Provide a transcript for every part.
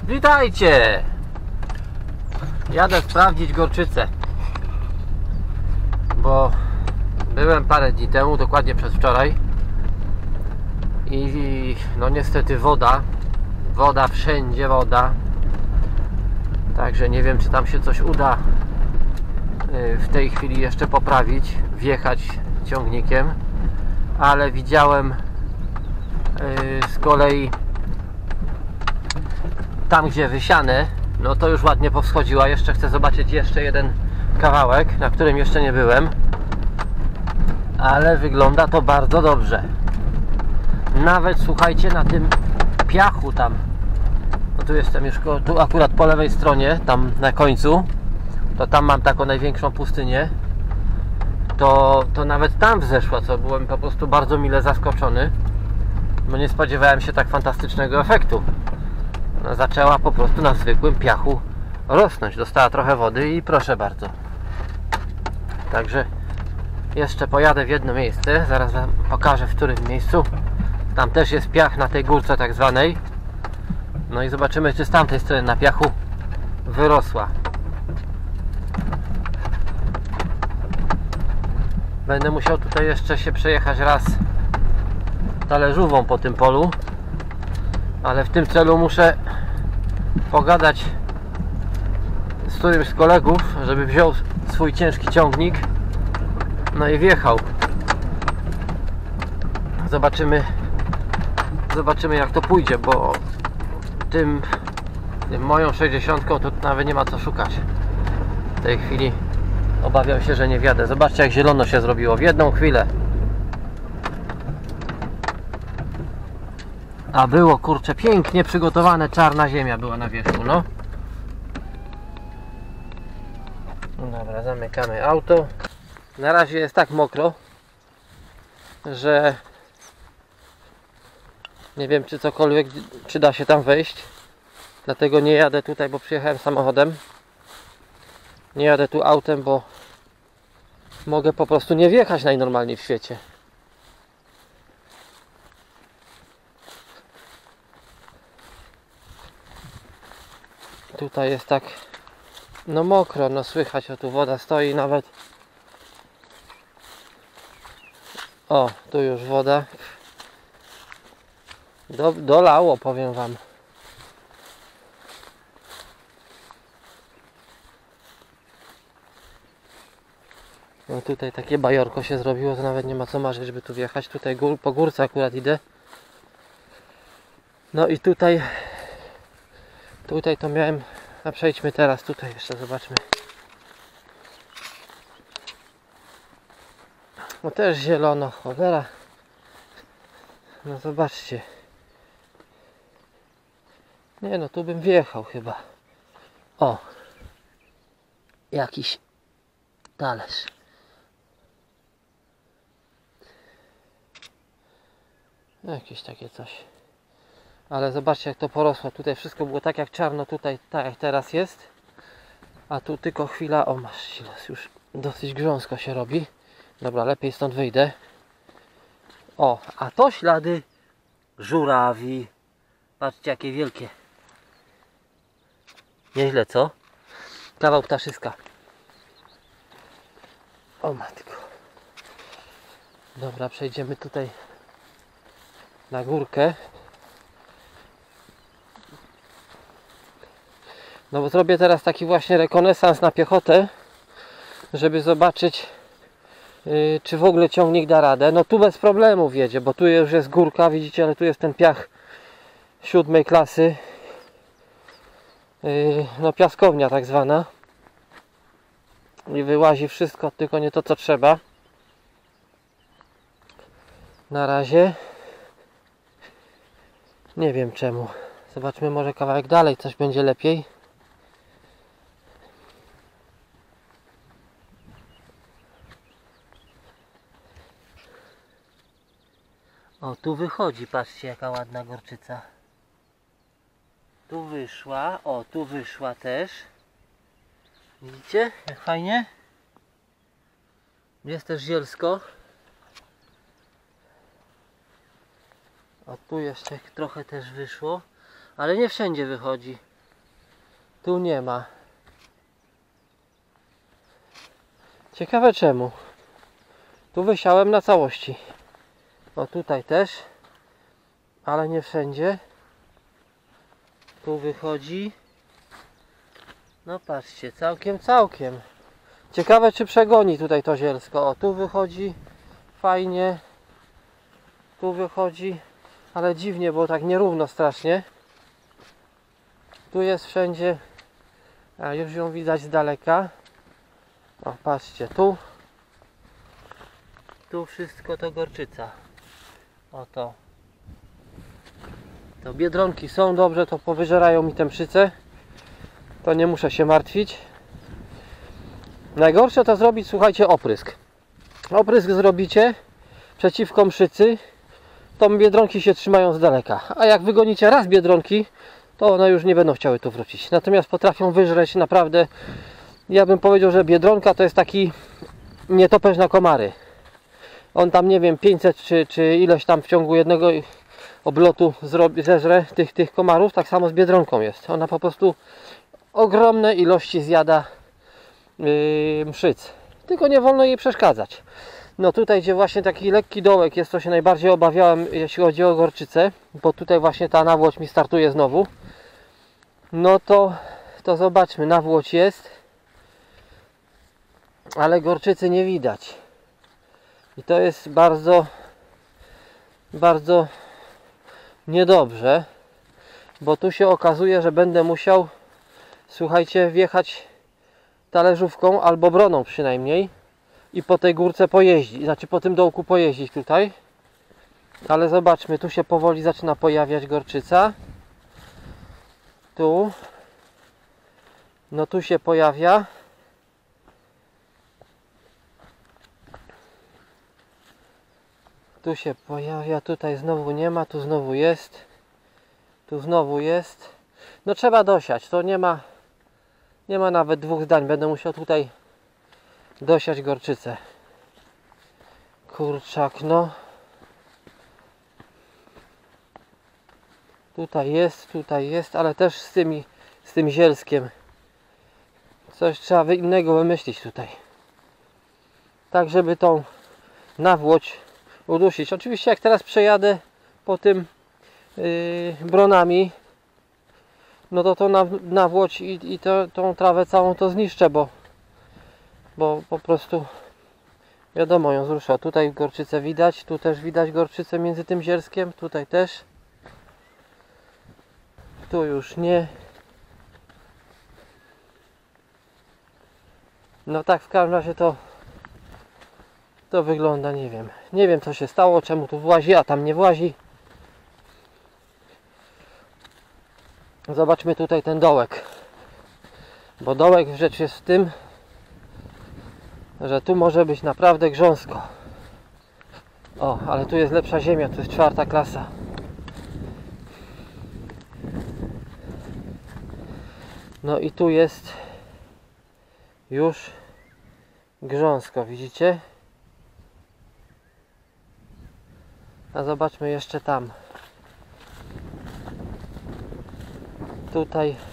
Witajcie! Jadę sprawdzić gorczycę, bo byłem parę dni temu, dokładnie przedwczoraj, i no niestety woda, wszędzie woda, także nie wiem, czy tam się coś uda w tej chwili jeszcze poprawić, wjechać ciągnikiem, ale widziałem z kolei tam, gdzie wysiane, no to już ładnie powschodziła. Jeszcze chcę zobaczyć jeszcze jeden kawałek, na którym jeszcze nie byłem, ale wygląda to bardzo dobrze. Nawet słuchajcie, na tym piachu tam, no tu jestem już, tu akurat po lewej stronie, tam na końcu, to tam mam taką największą pustynię, to nawet tam wzeszła, co byłem po prostu bardzo mile zaskoczony, bo nie spodziewałem się tak fantastycznego efektu. No, zaczęła po prostu na zwykłym piachu rosnąć, dostała trochę wody i proszę bardzo. Także jeszcze pojadę w jedno miejsce, zaraz wam pokażę, w którym miejscu. Tam też jest piach na tej górce tak zwanej. No i zobaczymy, czy z tamtej strony na piachu wyrosła. Będę musiał tutaj jeszcze się przejechać raz talerzówą po tym polu, ale w tym celu muszę pogadać z którymś z kolegów, żeby wziął swój ciężki ciągnik, no i wjechał. Zobaczymy jak to pójdzie, bo tym moją 60 to nawet nie ma co szukać. W tej chwili obawiam się, że nie wjadę. Zobaczcie, jak zielono się zrobiło w jedną chwilę. A było, kurczę, pięknie przygotowane, czarna ziemia była na wierzchu, no. Dobra, zamykamy auto. Na razie jest tak mokro, że nie wiem, czy cokolwiek, czy da się tam wejść. Dlatego nie jadę tutaj, bo przyjechałem samochodem. Nie jadę tu autem, bo mogę po prostu nie wjechać najnormalniej w świecie. Tutaj jest tak, no mokro, no słychać, o tu woda stoi nawet. O, tu już woda. Dolało, powiem wam. No tutaj takie bajorko się zrobiło, to nawet nie ma co marzyć, żeby tu wjechać. Tutaj po górce akurat idę. No i tutaj to miałem, a przejdźmy teraz tutaj jeszcze, zobaczmy. No też zielono, cholera. No zobaczcie. Nie no, tu bym wjechał chyba. O! Jakiś talerz. Jakieś takie coś. Ale zobaczcie, jak to porosło. Tutaj wszystko było tak jak czarno, tutaj tak jak teraz jest. A tu tylko chwila, o masz silos, już dosyć grząsko się robi. Dobra, lepiej stąd wyjdę. O, a to ślady żurawi. Patrzcie, jakie wielkie. Nieźle, co? Kawał ptaszyska. O matko. Dobra, przejdziemy tutaj na górkę. No bo zrobię teraz taki właśnie rekonesans na piechotę, żeby zobaczyć, czy w ogóle ciągnik da radę. No tu bez problemu wjedzie, bo tu już jest górka, widzicie, ale tu jest ten piach 7. klasy. No piaskownia tak zwana. I wyłazi wszystko, tylko nie to, co trzeba. Na razie. Nie wiem czemu. Zobaczmy, może kawałek dalej coś będzie lepiej. O, tu wychodzi, patrzcie, jaka ładna gorczyca. Tu wyszła, o, tu wyszła też. Widzicie, jak fajnie? Jest też zielsko. A tu jeszcze trochę też wyszło, ale nie wszędzie wychodzi. Tu nie ma. Ciekawe czemu. Tu wysiałem na całości. O, tutaj też. Ale nie wszędzie. Tu wychodzi. No patrzcie, całkiem. Ciekawe czy przegoni tutaj to zielsko. O, tu wychodzi. Fajnie. Tu wychodzi. Ale dziwnie, bo tak nierówno strasznie. Tu jest wszędzie. A już ją widać z daleka. O, patrzcie, tu. Tu wszystko to gorczyca. Oto. To biedronki są dobrze, to powyżerają mi tę mszycę. To nie muszę się martwić. Najgorsze to zrobić, słuchajcie, oprysk. Oprysk zrobicie przeciwko mszycy, to biedronki się trzymają z daleka. A jak wygonicie raz biedronki, to one już nie będą chciały tu wrócić. Natomiast potrafią wyżreć naprawdę. Ja bym powiedział, że biedronka to jest taki nietoperz na komary. On tam, nie wiem, 500 czy ileś tam w ciągu jednego oblotu zeżre tych komarów. Tak samo z biedronką jest. Ona po prostu ogromne ilości zjada mszyc. Tylko nie wolno jej przeszkadzać. No tutaj, gdzie właśnie taki lekki dołek jest, to się najbardziej obawiałem, jeśli chodzi o gorczycę, bo tutaj właśnie ta nawłoć mi startuje znowu. No to zobaczmy, nawłoć jest, ale gorczycy nie widać. I to jest bardzo niedobrze, bo tu się okazuje, że będę musiał, słuchajcie, wjechać talerzówką albo broną przynajmniej i po tej górce pojeździć, znaczy po tym dołku pojeździć tutaj. Ale zobaczmy, tu się powoli zaczyna pojawiać gorczyca. Tu. No tu się pojawia. Tu się pojawia, tutaj znowu nie ma, tu znowu jest. Tu znowu jest. No trzeba dosiać, to nie ma nawet dwóch zdań. Będę musiał tutaj dosiać gorczycę. Kurczak, no. Tutaj jest, ale też z tym zielskiem. Coś trzeba innego wymyślić tutaj. Tak, żeby tą nawłoć udusić. Oczywiście jak teraz przejadę po tym bronami, no to nawłoć i tą trawę całą to zniszczę, bo po prostu wiadomo, ją zrusza. Tutaj gorczycę widać, tu też widać gorczycę między tym zielskiem, tutaj też. Tu już nie. No tak, w każdym razie to wygląda, nie wiem. Nie wiem co się stało, czemu tu włazi, a tam nie włazi. Zobaczmy tutaj ten dołek. Bo dołek rzecz jest w tym, że tu może być naprawdę grząsko. O, ale tu jest lepsza ziemia, to jest 4. klasa. No i tu jest już grząsko, widzicie? A zobaczmy jeszcze tam. Tutaj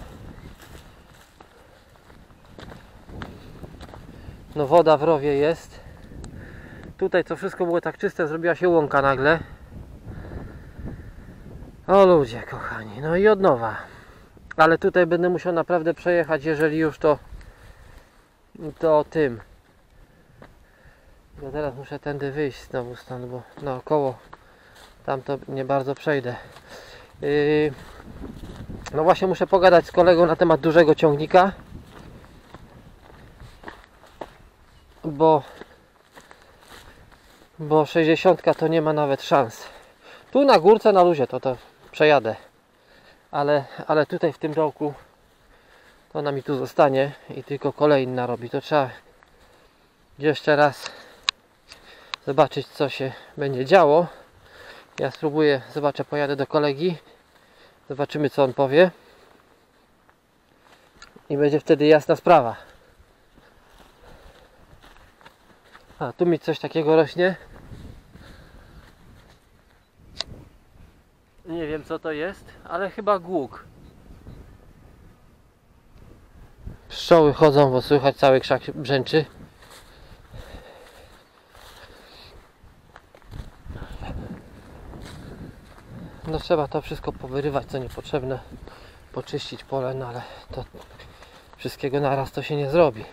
no woda w rowie jest. Tutaj co wszystko było tak czyste, zrobiła się łąka nagle. O ludzie kochani, no i od nowa. Ale tutaj będę musiał naprawdę przejechać, jeżeli już to tym. Ja teraz muszę tędy wyjść znowu stąd, bo naokoło tam to nie bardzo przejdę. No właśnie muszę pogadać z kolegą na temat dużego ciągnika, bo 60 to nie ma nawet szans. Tu na górce na luzie to przejadę, ale tutaj w tym dołku to ona mi tu zostanie i tylko kolejny narobi. To trzeba jeszcze raz zobaczyć co się będzie działo. Ja spróbuję, zobaczę, pojadę do kolegi, zobaczymy co on powie i będzie wtedy jasna sprawa. A tu mi coś takiego rośnie. Nie wiem co to jest, ale chyba głuk. Pszczoły chodzą, bo słychać cały krzak brzęczy. No trzeba to wszystko powyrywać, co niepotrzebne, poczyścić pole, no ale to wszystkiego naraz to się nie zrobi.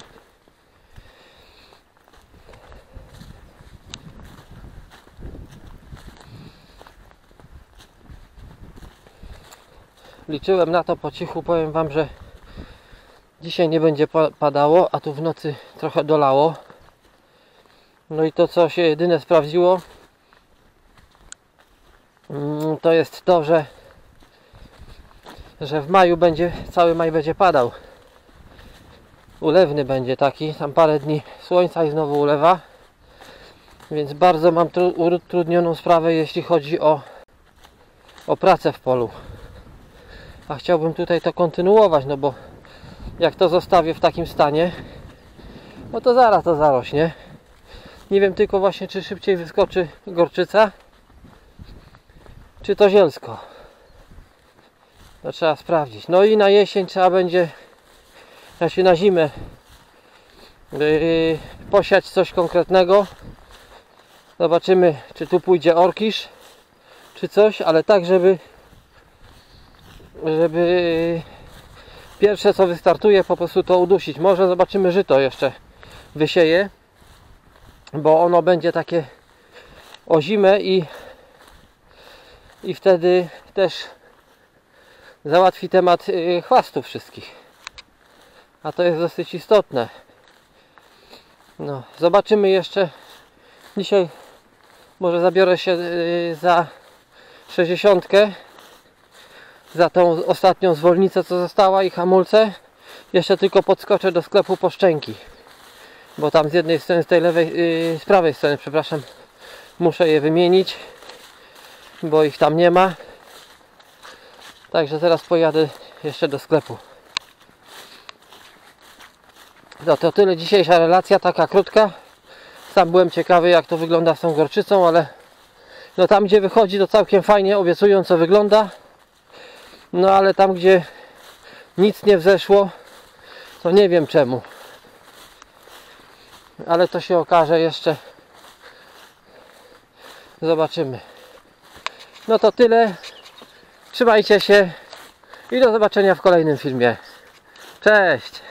Liczyłem na to po cichu, powiem wam, że dzisiaj nie będzie padało, a tu w nocy trochę dolało. No i to, co się jedyne sprawdziło, to jest to, że w maju będzie, cały maj będzie padał. Ulewny będzie taki, tam parę dni słońca i znowu ulewa. Więc bardzo mam utrudnioną sprawę, jeśli chodzi o pracę w polu. A chciałbym tutaj to kontynuować, no bo jak to zostawię w takim stanie, no to zaraz to zarośnie. Nie wiem tylko właśnie, czy szybciej wyskoczy gorczyca, czy to zielsko. To trzeba sprawdzić. No i na jesień trzeba będzie, znaczy na zimę, posiać coś konkretnego. Zobaczymy, czy tu pójdzie orkisz, czy coś, ale tak, żeby pierwsze co wystartuje, po prostu to udusić. Może zobaczymy, żyto jeszcze wysieje, bo ono będzie takie o zimę i wtedy też załatwi temat chwastów wszystkich. A to jest dosyć istotne. No, zobaczymy jeszcze. Dzisiaj może zabiorę się za 60, za tą ostatnią zwolnicę, co została, i hamulce. Jeszcze tylko podskoczę do sklepu po szczęki, bo tam z jednej strony, z tej lewej, z prawej strony, przepraszam, muszę je wymienić, bo ich tam nie ma. Także teraz pojadę jeszcze do sklepu. No to tyle dzisiejsza relacja, taka krótka. Sam byłem ciekawy, jak to wygląda z tą gorczycą, ale no tam, gdzie wychodzi, to całkiem fajnie, obiecująco wygląda. No ale tam, gdzie nic nie wzeszło, to nie wiem czemu. Ale to się okaże jeszcze. Zobaczymy. No to tyle. Trzymajcie się i do zobaczenia w kolejnym filmie. Cześć!